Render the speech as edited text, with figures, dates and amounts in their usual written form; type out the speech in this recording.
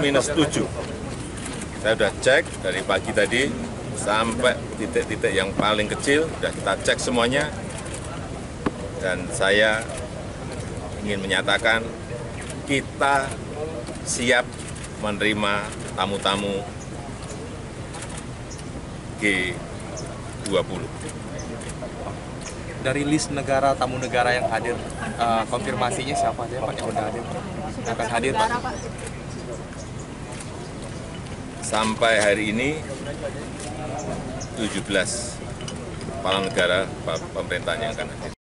7. Saya sudah cek dari pagi tadi sampai titik-titik yang paling kecil, sudah kita cek semuanya. Dan saya ingin menyatakan kita siap menerima tamu-tamu G20. Dari list negara, tamu negara yang hadir, konfirmasinya siapa aja Pak yang udah hadir? Akan hadir Pak? Sampai hari ini 17 kepala negara pemerintahan yang akan hadir.